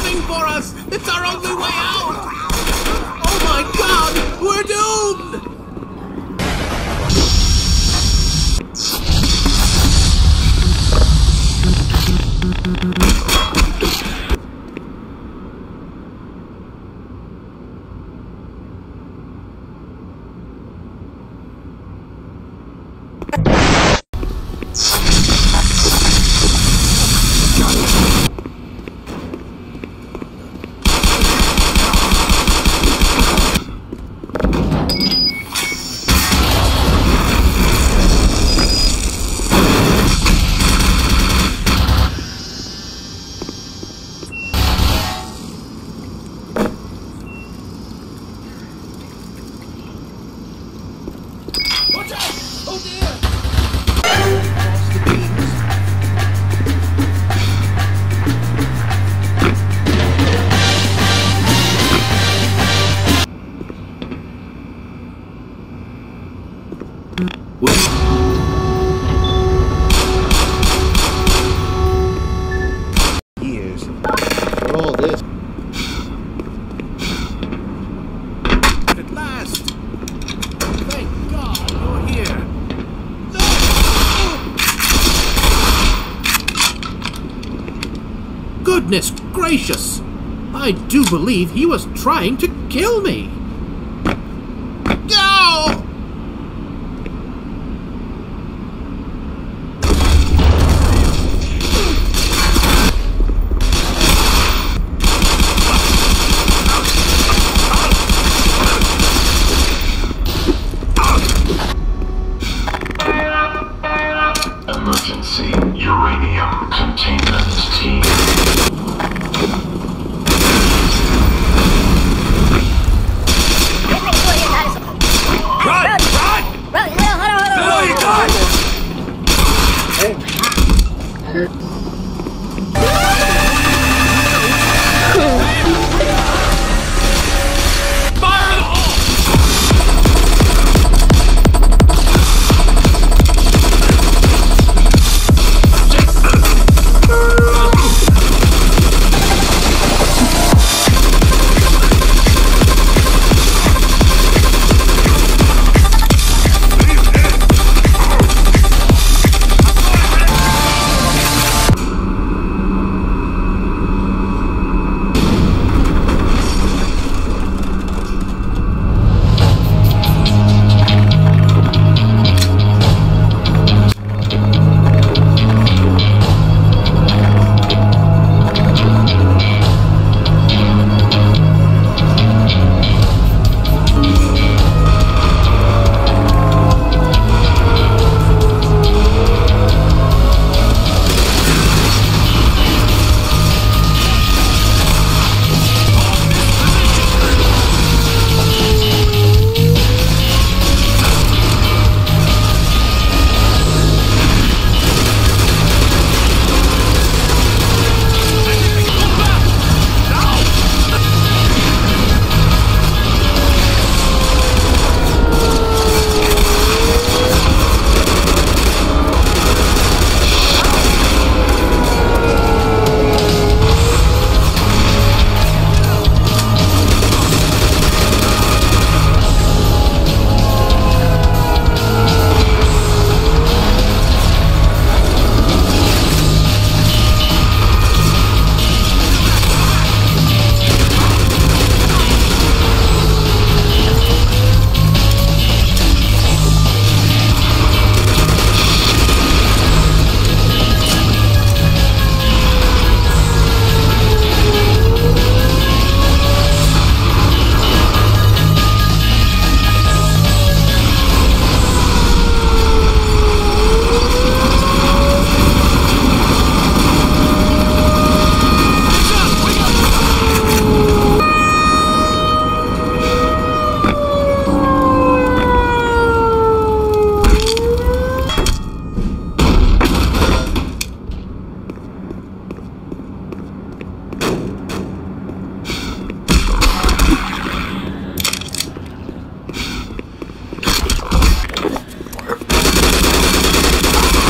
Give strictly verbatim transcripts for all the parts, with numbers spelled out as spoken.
coming for us! It's our only way out! Oh my god! We're doomed! Years for all this. At last! Thank God you're here! Goodness gracious! I do believe he was trying to kill me! No! Emergency uranium containment team. Run! Run! Run! Hold on, hold on, hold on! you got! Fire in the hole!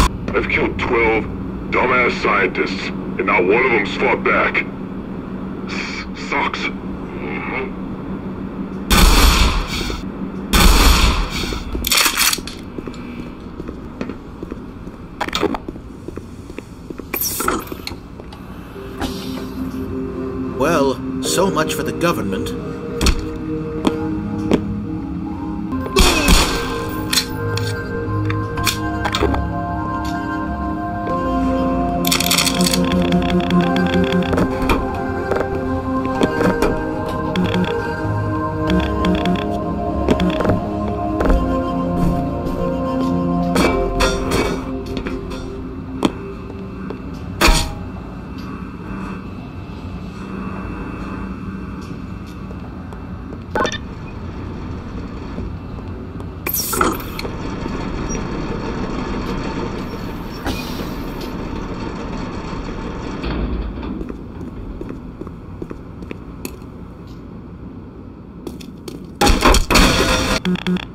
twelve dumbass scientists, and not one of them's fought back. sucks. Well, so much for the government. Mm-hmm.